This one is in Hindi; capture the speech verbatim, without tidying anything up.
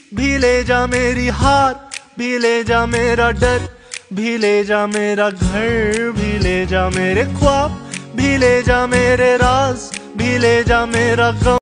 भी ले जा मेरी हार, भी ले जा मेरा डर, भी ले जा मेरा घर, भी ले जा मेरे ख्वाब, भी ले जा मेरे राज, भी ले जा मेरा गम।